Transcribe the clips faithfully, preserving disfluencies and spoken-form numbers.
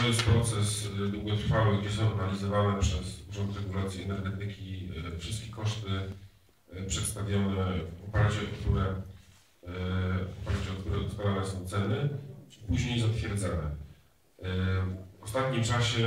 to jest proces długotrwały, gdzie są analizowane przez Urząd Regulacji Energetyki wszystkie koszty przedstawione, w oparciu o które, w oparciu o które ustalane są ceny, później zatwierdzane. W ostatnim czasie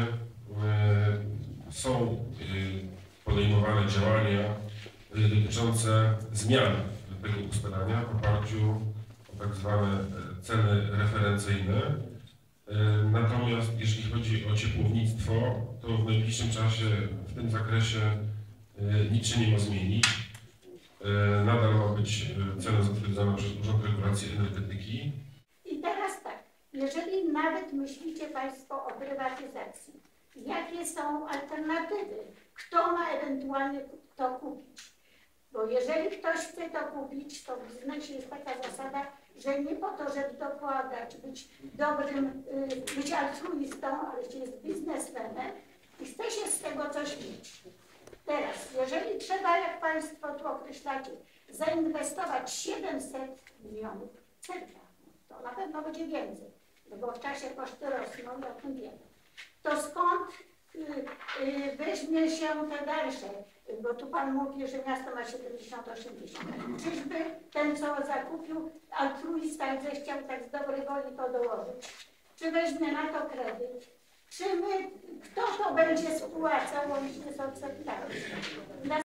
są podejmowane działania dotyczące zmian tego ustalania w oparciu o tak zwane ceny referencyjne. Natomiast jeżeli chodzi o ciepłownictwo, to w najbliższym czasie w tym zakresie nic się nie ma zmienić. Nadal ma być cena zatwierdzona przez Urząd Regulacji Energetyki. I teraz tak, jeżeli nawet myślicie Państwo o prywatyzacji, jakie są alternatywy? Kto ma ewentualnie to kupić? Bo jeżeli ktoś chce to kupić, to w biznesie jest taka zasada, że nie po to, żeby dokładać, być dobrym, być altruistą, ale się jest biznesmenem i chce się z tego coś mieć. Teraz, jeżeli trzeba, jak Państwo tu określacie, zainwestować siedemset milionów cerka, to na pewno będzie więcej, no bo w czasie koszty rosną, o tym wiemy. To skąd y, y, weźmie się te dalsze? Bo tu Pan mówi, że miasto ma siedemdziesiąt osiemdziesiąt. Czyżby ten, co zakupił, altruista zechciał tak z dobrej woli to dołożyć? Czy weźmie na to kredyt? Czy my, kto to będzie spłacał łącznie z odsetkami?